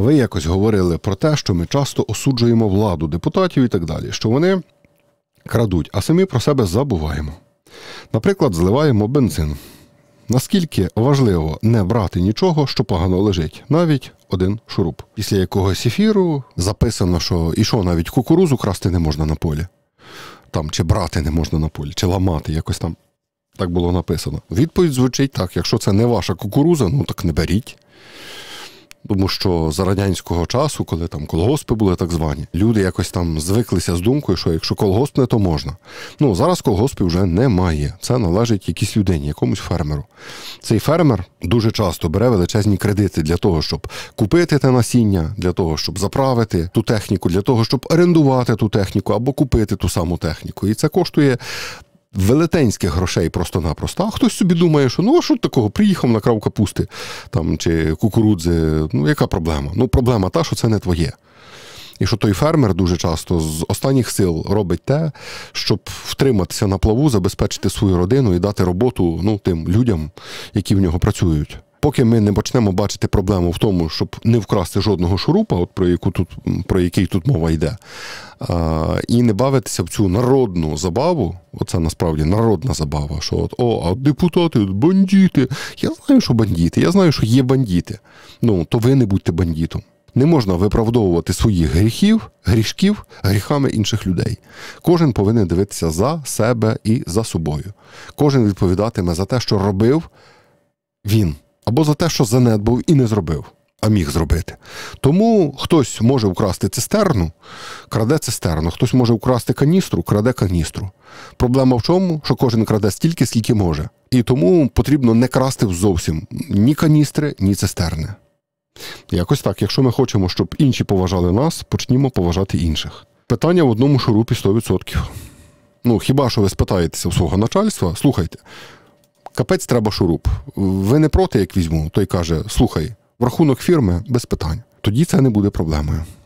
Ви якось говорили про те, що ми часто осуджуємо владу, депутатів і так далі, що вони крадуть, а самі про себе забуваємо. Наприклад, зливаємо бензин. Наскільки важливо не брати нічого, що погано лежить, навіть один шуруп. Після якогось ефіру записано, що і що, навіть кукурузу красти не можна на полі. Там, чи брати не можна на полі, чи ламати, якось там так було написано. Відповідь звучить так: якщо це не ваша кукуруза, ну так не беріть. Тому що за радянського часу, коли там колгоспи були так звані, люди якось там звиклися з думкою, що якщо колгосп не, то можна. Ну, зараз колгоспів вже немає. Це належить якійсь людині, якомусь фермеру. Цей фермер дуже часто бере величезні кредити для того, щоб купити те насіння, для того, щоб заправити ту техніку, для того, щоб орендувати ту техніку або купити ту саму техніку. І це коштує велетенських грошей просто-напросто. А хтось собі думає, що ну а що такого, приїхав, накрав капусти там, чи кукурудзи, ну яка проблема? Ну проблема та, що це не твоє. І що той фермер дуже часто з останніх сил робить те, щоб втриматися на плаву, забезпечити свою родину і дати роботу, ну, тим людям, які в нього працюють. Поки ми не почнемо бачити проблему в тому, щоб не вкрасти жодного шурупа, от про який тут мова йде, і не бавитися в цю народну забаву, оце насправді народна забава, що а депутати, бандити. Я знаю, що бандити, я знаю, що є бандити. Ну, то ви не будьте бандитом. Не можна виправдовувати своїх грішків гріхами інших людей. Кожен повинен дивитися за себе і за собою. Кожен відповідатиме за те, що робив він. Або за те, що занедбав і не зробив, а міг зробити. Тому хтось може вкрасти цистерну, краде цистерну. Хтось може вкрасти каністру, краде каністру. Проблема в чому? Що кожен краде стільки, скільки може. І тому потрібно не красти зовсім ні каністри, ні цистерни. Якось так. Якщо ми хочемо, щоб інші поважали нас, почнімо поважати інших. Питання в одному шурупі 100%. Ну, хіба що ви спитаєтеся у свого начальства, слухайте, капець треба шуруп. Ви не проти, як візьму? Той каже, слухай, в рахунок фірми без питань. Тоді це не буде проблемою.